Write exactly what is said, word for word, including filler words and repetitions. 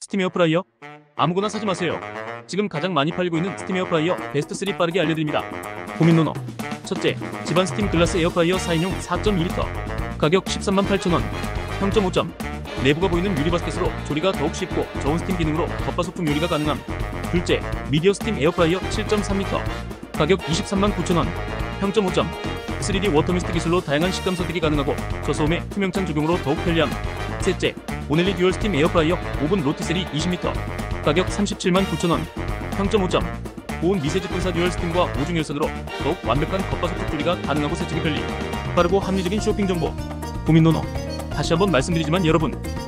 스팀 에어프라이어? 아무거나 사지 마세요. 지금 가장 많이 팔리고 있는 스팀 에어프라이어 베스트 쓰리 빠르게 알려드립니다. 고민 논어. 첫째, 집안 스팀 글라스 에어프라이어 사 인용 사 점 이 리터. 가격 십삼만 팔천 원. 평점 오 점. 내부가 보이는 유리 바스켓으로 조리가 더욱 쉽고 좋은 스팀 기능으로 겉바속촉 요리가 가능함. 둘째, 미디어 스팀 에어프라이어 칠 점 삼 리터. 가격 이십삼만 구천 원. 평점 오 점. 쓰리디 워터미스트 기술로 다양한 식감 선택이 가능하고 저소음의 투명창 적용으로 더욱 편리함. 셋째, 오넬리 듀얼 스팀 에어프라이어 오븐 로티세리 이십 리터. 가격 삼십칠만 구천 원. 평점 오 점. 고온 미세먼지 분사 듀얼 스팀과 오중 열선으로 더욱 완벽한 겉바속촉 조리가 가능하고 세척이 편리. 빠르고 합리적인 쇼핑 정보. 고민 논어. 다시 한번 말씀드리지만 여러분,